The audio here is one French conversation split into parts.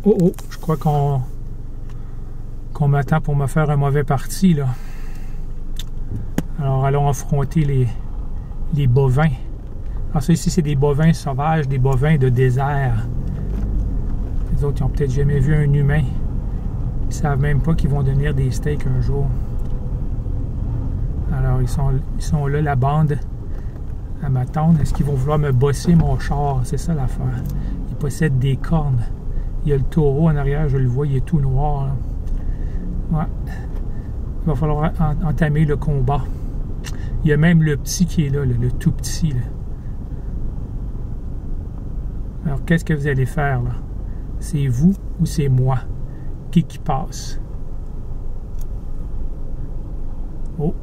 Oh oh, je crois qu'on m'attend pour me faire un mauvais parti, là. Alors, allons affronter les bovins. Alors, ça ici, c'est des bovins sauvages, des bovins de désert. Les autres, ils n'ont peut-être jamais vu un humain. Ils ne savent même pas qu'ils vont devenir des steaks un jour. Alors, ils sont là, la bande, à m'attendre. Est-ce qu'ils vont vouloir me bosser mon char? C'est ça l'affaire. Ils possèdent des cornes. Il y a le taureau en arrière, je le vois, il est tout noir, là. Ouais. Il va falloir entamer le combat. Il y a même le petit qui est là, le tout petit, là. Alors, qu'est-ce que vous allez faire, là? C'est vous ou c'est moi? Qui passe? Oh!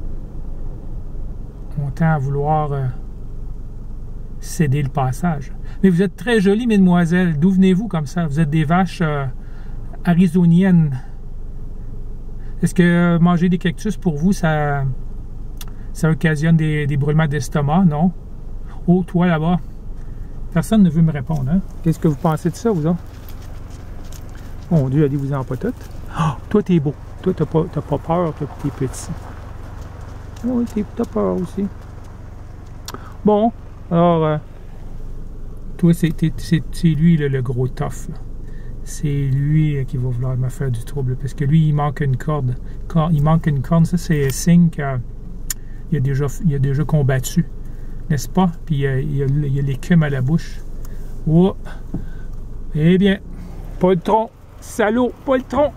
On tend à vouloir céder le passage. Mais vous êtes très jolie, mesdemoiselles. D'où venez-vous comme ça? Vous êtes des vaches arizoniennes. Est-ce que manger des cactus, pour vous, ça occasionne des brûlements d'estomac? Non? Oh, toi là-bas. Personne ne veut me répondre, hein? Qu'est-ce que vous pensez de ça, vous autres? Mon Dieu, allez-vous-en pas toutes. Oh, toi, t'es beau. Toi, t'as pas peur, toi, t'es petit. Oui, t'as peur aussi. Bon, alors, toi, c'est lui, le gros tough. C'est lui qui va vouloir me faire du trouble, parce que lui, il manque une corde. Il manque une corde, ça, c'est un signe qu'il a déjà combattu. N'est-ce pas? Puis il y a l'écume à la bouche. Oh. Eh bien, pas le tronc. Salaud, pas le tronc.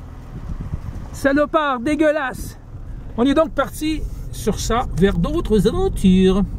Salopard, dégueulasse. On est donc parti sur ça vers d'autres aventures.